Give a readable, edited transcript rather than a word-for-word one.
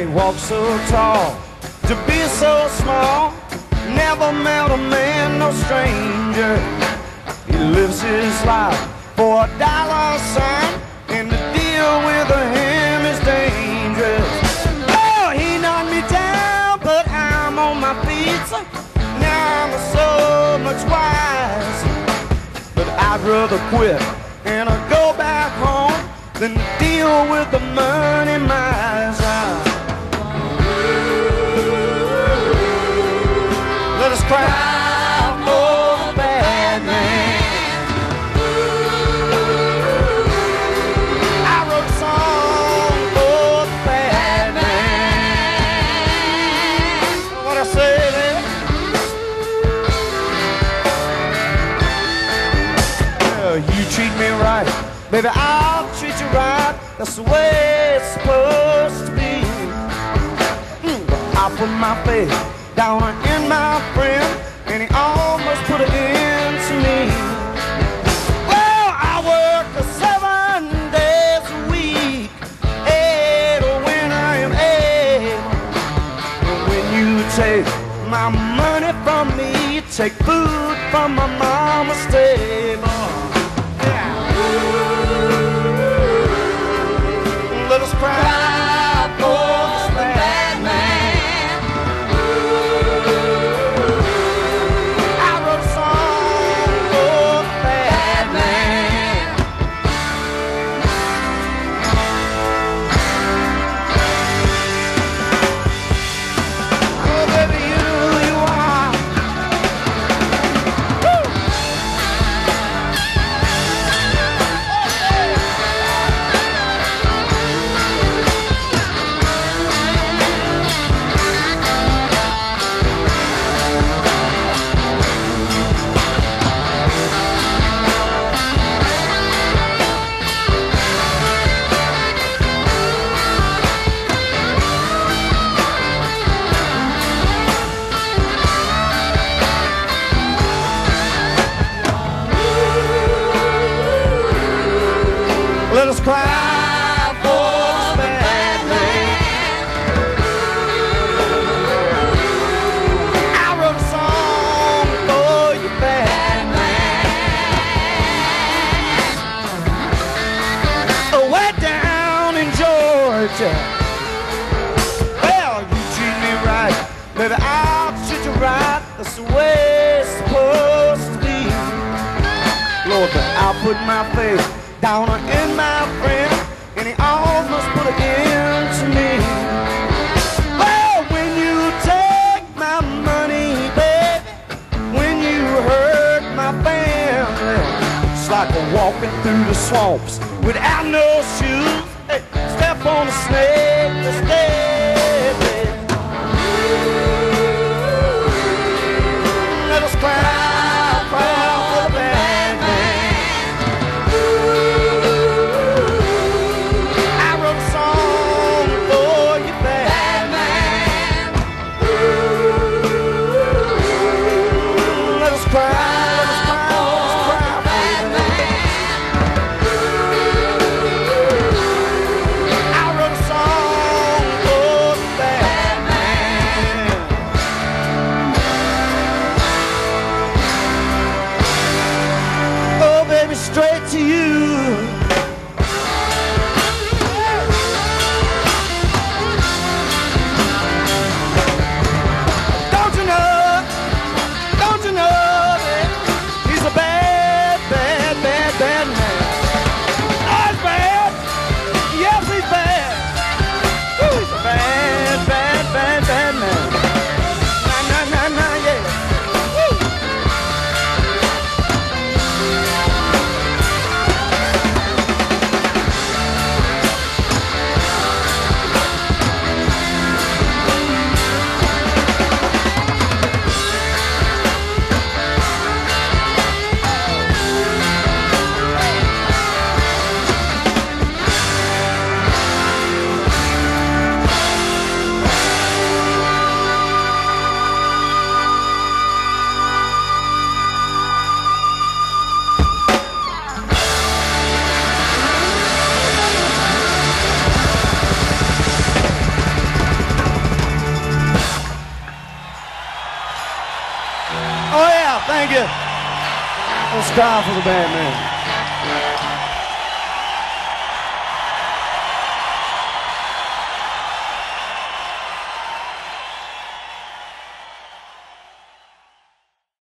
walk so tall, to be so small. Never met a man, no stranger. He lives his life for a dollar sign, and the deal with him is dangerous. Oh, he knocked me down, but I'm on my feet. Now I'm so much wiser. But I'd rather quit and go back home than deal with the money miser. Let us cry for the bad man. I wrote a song for the bad man. What I say there? Well, you treat me right, baby, I'll treat you right. That's the way it's supposed to be. I put my faith down in my friend, and he almost put an end to me. Well, I work 7 days a week, 8 when I am able. And when you take my money from me, you take food from my mama's table. Yeah. Let us cry for the bad man. I wrote a song for the bad man. Oh, baby, you know who you are. Woo! Let us cry for the bad man. I wrote a song for you, bad man. Way down in Georgia. Well, you treat me right, baby, I'll treat you right. That's the way it's supposed to be. Lord, but I'll put my faith down in my friend, and he almost put an end to me. Well, when you take my money, baby, when you hurt my family, it's like walking through the swamps without no shoes. Hey, step on a snake that's dead. Let us cry for the bad man. I wrote a song Thank you. Let's cry for the band, man.